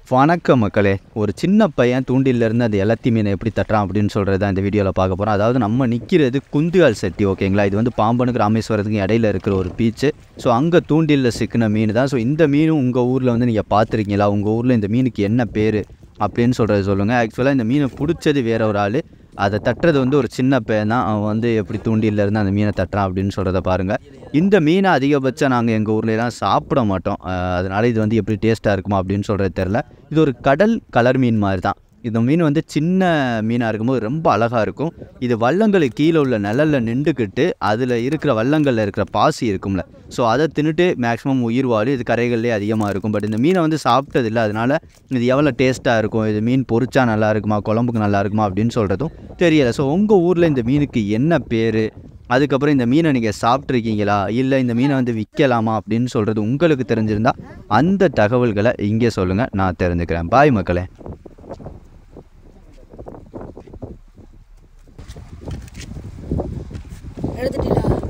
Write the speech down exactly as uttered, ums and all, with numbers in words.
வணக்கம் மக்களே. ஒரு சின்ன பையன் தூண்டிலிருந்து அந்த எலத்தி மீனை எப்படி தட்டுறான் அப்படின்னு சொல்கிறது தான் இந்த வீடியோவில் பார்க்க போகிறோம். அதாவது நம்ம நிற்கிறது குந்துகால் செட்டி, ஓகேங்களா? இது வந்து பாம்பனுக்கு ராமேஸ்வரத்துக்கு இடையில இருக்கிற ஒரு பீச்சு. ஸோ அங்கே தூண்டிலில் சிக்கின மீன் தான். ஸோ இந்த மீனும் உங்கள் ஊரில் வந்து நீங்கள் பார்த்துருக்கீங்களா? உங்கள் ஊரில் இந்த மீனுக்கு என்ன பேர் அப்படின்னு சொல்கிறது சொல்லுங்கள். ஆக்சுவலாக இந்த மீனை பிடிச்சது வேற ஒரு ஆள், அதை தட்டுறது வந்து ஒரு சின்ன பையன் தான். அவன் வந்து எப்படி தூண்டிலிருந்து அந்த மீனை தட்டுறான் அப்படின்னு சொல்கிறத பாருங்கள். இந்த மீனை அதிகபட்சம் நாங்கள் எங்கள் ஊர்லலாம் சாப்பிட மாட்டோம். அதனால் இது வந்து எப்படி டேஸ்ட்டாக இருக்குமா அப்படின்னு சொல்கிறது தெரில. இது ஒரு கடல் கலர் மீன் மாதிரி தான். இந்த மீன் வந்து சின்ன மீனாக இருக்கும்போது ரொம்ப அழகாக இருக்கும். இது வள்ளங்களுக்கு கீழே உள்ள நிழலில் நின்றுக்கிட்டு அதில் இருக்கிற வள்ளங்களில் இருக்கிற பாசி இருக்கும்ல, ஸோ அதை தின்னுட்டு மேக்ஸிமம் உயிர் வாழும். இது கரைகள்லேயே அதிகமாக இருக்கும். பட் இந்த மீனை வந்து சாப்பிட்டதில்லை, அதனால் இது எவ்வளோ டேஸ்ட்டாக இருக்கும், இது மீன் பொரிச்சா நல்லா இருக்குமா, குழம்புக்கு நல்லா இருக்குமா அப்படின்னு சொல்கிறதும் தெரியலை. ஸோ உங்கள் ஊரில் இந்த மீனுக்கு என்ன பேர், அதுக்கப்புறம் இந்த மீனை நீங்கள் சாப்பிட்ருக்கீங்களா, இல்லை இந்த மீனை வந்து விற்கலாமா அப்படின்னு சொல்கிறது உங்களுக்கு தெரிஞ்சிருந்தால் அந்த தகவல்களை இங்கே சொல்லுங்கள், நான் தெரிஞ்சுக்கிறேன். பாய் மக்களே. எடுத்துட்டீங்களா?